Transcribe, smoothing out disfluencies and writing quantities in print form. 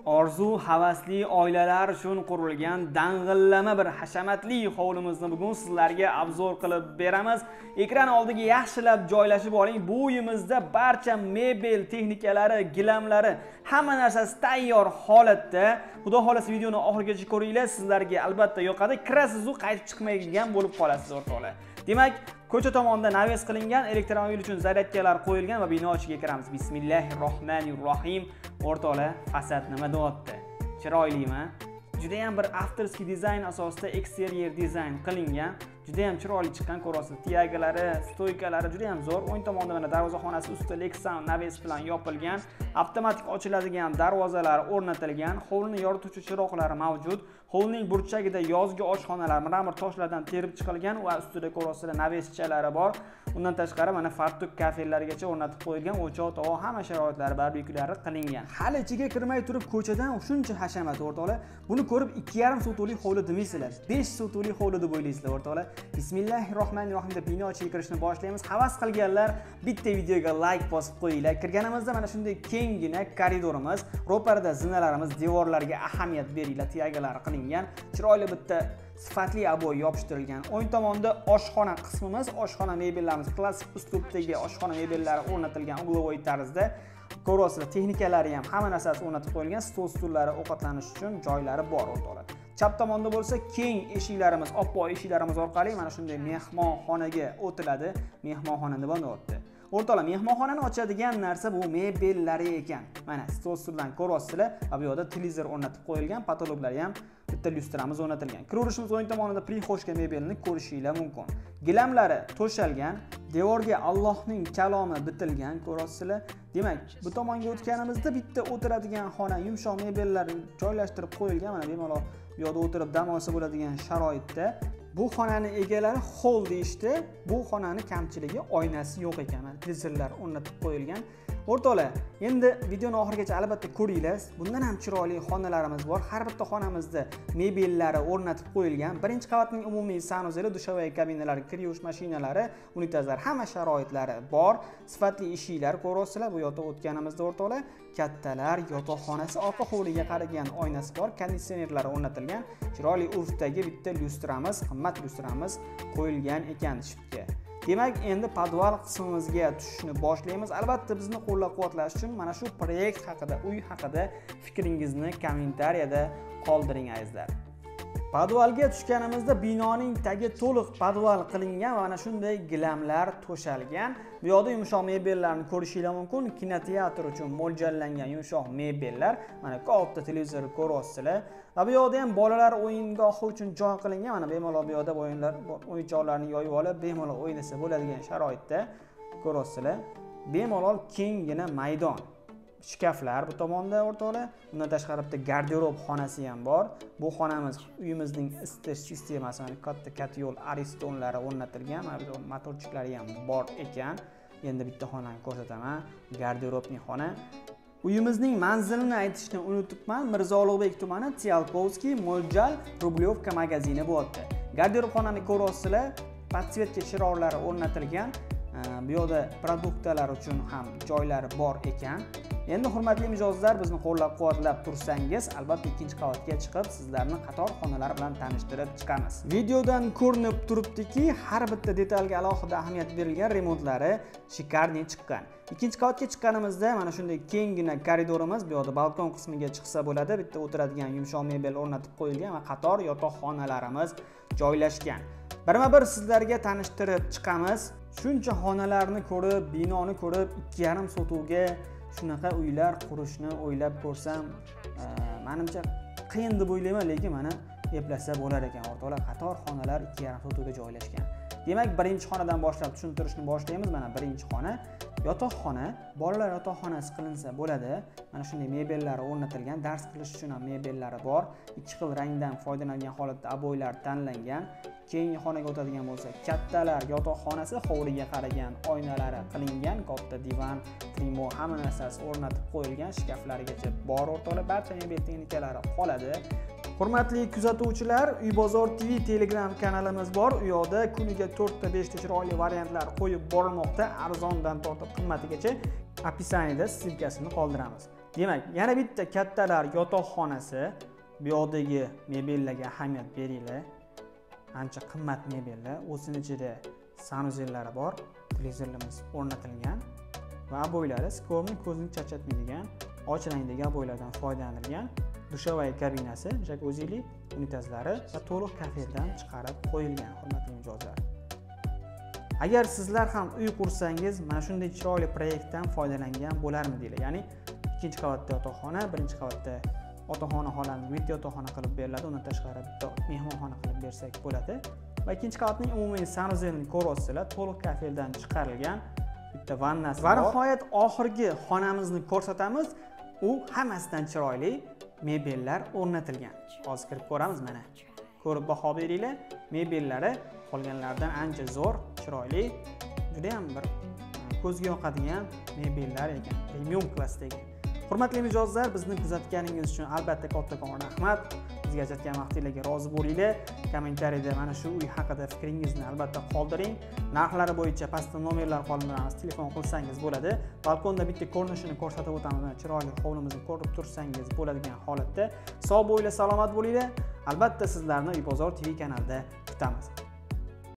Orzu havasli oilalar uchun qurilgan dang'illama bir hashamatli hovlimizni bugun sizlarga obzor qilib beramiz. Ekran oldiga yaxshilab joylashib oling. Bu uyimizda barcha mebel texnikalari, gilamlari, hamma narsasi tayyor holatda. Xudo xolasa videoni oxirigacha ko'ringlar, sizlarga albatta yoqadi. Kirasiz u qaytib chiqmaydigan bo'lib qolasiz o'rtoqlar. Demak, ko'cha tomonda naves qilingan elektromobil uchun zaryadkalar qo'yilgan va bino ichiga kiramiz. Bismillahirrohmanirrohim. O'rtoqlar, fasad nima deyapti? Chiroylimi? Juda ham bir avtorskiy dizayn asosida eksterior dizayn qilingan. Juda ham chiroyli chiqqan, ko'rasiz. Tiyagalari, stoykalari juda ham zo'r. O'ng tomonda mana darvozaxonasi ustida Lexan naves bilan yopilgan. Avtomatik ochiladigan darvozalar o'rnatilgan. Hovlini yorituvchi chiroqlari mavjud. Hovlining burchagida yozgi oshxonalar mramor toshlardan terib chiqilgan va ustida ko'rasizlar naveschalari bor. Undan tashqari mana fartuq kafellargacha o'rnatib qo'yilgan, o'choq, tovoq, hamma sharoitlari, barbekyulari qilingan. Hali ichiga kirmay turib ko'chadan shuncha hashamat o'rtoqlar. Buni ko'rib 2,5 sotuvlik hovli demaysizlar. 5 sotuvlik hovli deb o'ylaysizlar o'rtoqlar. Bismillahirrohmanirrohim deb bino ichiga kirishni boshlaymiz. Havas qilganlar bitta videoga like bosib qo'yinglar. Kirganimizda mana shunday kenggina koridorimiz, ro'parida zinalarimiz, devorlarga ahamiyat beringlar, tiyagalari qilingan. Chiroyli bitta sifatli aboy yopishtirilgan. O'ng tomonda oshxona qismimiz, oshxona mebellarimiz, klassik uslubdagi oshxona mebellari o'rnatilgan uglovoy tarzda. Ko'rasizlar, texnikalari ham hamma narsasi o'rnatib qo'yilgan, stol stullari ovqatlanish uchun joylari bor o'rtoqlar. Chap tomonda bo'lsa keng eshiklarimiz, oppoq eshiklarimiz orqali mana shunday mehmonxonaga o'tiladi. Mehmonxona nima deyapti? O'rtoqlar, mehmonxonani ochadigan narsa bu mebellari ekan. Mana stol stuldan ko'rasizlar, bu yerda televizor o'rnatib qo'yilgan, patologlari ham bitta lyustramiz o'rnatilgan. Kiraverishimiz o'ng tomonida prixoshka mebelni ko'rishingiz mumkin. Gilamlari to'shalgan, devorga Allohning kalomi bitilgan, ko'rasizlar. Demak, bu tomonga o'tganimizda bitta o'tiradigan xona, yumshoq mebellar joylashtirib qo'yilgan. Mana bemalol bu yerda o'tirib dam olsa bo'ladigan sharoitda. Bu xonani egalari hol deyishdi. Bu xonani kamchiligi oynasi yo'q ekan. Televizorlar o'rnatib qo'yilgan. O'rtoqlar, endi videoni oxirigacha albatta ko'ringlar. Bundan ham chiroyli xonalarimiz bor. Har bitta xonamizda mebellari o'rnatib qo'yilgan. Birinchi qavatning umumiy sanuzeli, dushavay kabinalari, kir yuvish mashinalari, unitazlar, hamma sharoitlari bor. Sifatli eshiklar ko'rasizlar. Bu yoqda o'tganimizda o'rtoqlar, kattalar, yotoqxonasi, orqa hovliga qaragan oynasi bor, konditsionerlar o'rnatilgan. Chiroyli urfdagi bitta lyustramiz, qimmat lyustramiz qo'yilgan ekan shiftga. Demak, endi podval qismimizga tushishni boshlaymiz. Albatta bizni qo'llab-quvvatlash uchun mana shu proyekt haqida, uy haqida fikringizni kommentariyada qoldiring azizlar. Podvalga tushganimizda binoning tagi to'liq podval qilingan va mana shunday gilamlar to'shalgan. Bu yerda yumshoq mebellarni ko'rishingiz mumkin. Kinoteatr uchun mo'ljallangan yumshoq mebellar. Mana katta televizor ko'rasizlar. Va bu yerda ham bolalar o'yingohi uchun joy qilingan. Mana bemalol bu yerda o'yinchoqlarni yoyib olib, bemalol o'ynasa bo'ladigan sharoitda ko'rasizlar. Bemalol kenggina maydon. Shkaflar bu tomonda o'rtoqlar. Undan tashqari bitta garderob xonasi ham bor. Bu xonamiz uyimizning isitish sistemasi, mana katta katyol aristonlari o'rnatilgan, mana bu motorchiklari ham bor ekan. Endi bitta xonani ko'rsataman. Garderobning xona. Uyimizning manzilini aytishni unutibman. Mirzo Ulug'bek tumani, Tsiolkovskiy, Mo'ljal, Rublyovka magazini bo'lyapti. Garderob xonani ko'rasizlar. Podsvetka chiroqlari o'rnatilgan. Bu yerda produktlar uchun ham joylari bor ekan. Endi hurmatli mijozlar, bizni qo'llab-quvvatlab tursangiz, albatta ikkinchi qavatga chiqib, sizlarni qator xonalar bilan tanishtirib chiqamiz. Videodan ko'rinib turibdiki, har bitta detalga alohida ahamiyat berilgan, remontlari shikarniy chiqqan. Ikkinchi qavatga chiqqanimizda mana shunday kenggina koridorimiz, bu yerda balkon qismiga chiqsa bo'ladi. Bitta o'tiradigan yumshoq mebel o'rnatib qo'yilgan va qator yotoqxonalarimiz joylashgan. Birma-bir sizlarga tanishtirib chiqamiz. Shuncha xonalarni ko'rib, binoni ko'rib, 2,5 sotuvga shunaqa uylar qurishni o'ylab ko'rsam, menimcha qiyin deb o'ylayman, lekin mana eplasa bo'lar ekan o'rtoqlar. Qator xonalar 2,5 sotuvga joylashgan. Demak, birinchi xonadan boshlab tushuntirishni boshlaymiz. Mana birinchi xona, yotoqxona, bolalar yotoqxonasi qilinsa bo'ladi. Mana shunday mebellari o'rnatilgan, dars qilish uchun ham mebellari bor. Ikki xil rangdan foydalangan holatda aboylar tanlangan. Keyingi xonaga o'tadigan bo'lsa, kattalar yotoqxonasi, hovliga qaragan oynalari qilingan, katta divan, trimo, hamma narsasi o'rnatib qo'yilgan, shkaflarigacha bor o'rtoqlar. Barcha mebel texnikalari qoladi. Hurmatli kuzatuvchilar, Uy Bozor TV Telegram kanalimiz bor. U yerda kuniga 4 ta 5 ta chiroyli variantlar qo'yib borilmoqda, arzondan tortib qimmatigacha. Описаниеda ssilkasini qoldiramiz. Demak, yana bitta kattalar yotoqxonasi. Bu yoqdagi mebellarga ahamiyat beringlar. Ancha qimmat mebellar, o'zining ichida sanuzellari bor, televizorlarimiz o'rnatilgan va aboylari skorning ko'zni charchatmaydigan, och rangdagi aboylardan foydalanilgan. Dushavay kabinasi, jakuzilik unitazlari va to'liq kafeldan chiqarib qo'yilgan, hurmatli mijozlar. Agar sizlar ham uy qursangiz, mana shunday chiroyli proyektdan foydalangan bo'larmidinglar? Ya'ni ikkinchi qavatda yotoqxona, birinchi qavatda otaxona xonani bitta yotoqxona qilib beriladi, undan tashqari bitta mehmonxona qilib bersak bo'ladi. Va ikkinchi qavatning umumiy sanuzelini ko'ryapsizlar, to'liq kafeldan chiqarilgan bitta vannasi bor. Va nihoyat oxirgi xonamizni ko'rsatamiz. U hammasidan chiroyli mebellar o'rnatilgan. Hozir kirib ko'ramiz mana. Ko'rib baho beringlar. Mebellari qolganlardan ancha zo'r, chiroyli, juda ham bir ko'zga yoqadigan mebellar ekan, premium klassdagi. Hurmatli mijozlar, bizni kuzatganingiz uchun albatta kattakon rahmat. Bizga ajratgan vaqtingizga rozi bo'linglar. Kommentariyada mana shu uy haqida fikringizni albatta qoldiring. Narxlari bo'yicha pastda nomerlar qoldiramiz, telefon qilsangiz bo'ladi. Balkonda bitta ko'rinishini ko'rsatib o'tamiz. Chiroyli hovlimizni ko'rib tursangiz bo'ladigan holatda. Sog' bo'linglar, salomat bo'linglar. Albatta sizlarni Uy Bozor TV kanalida kutamiz.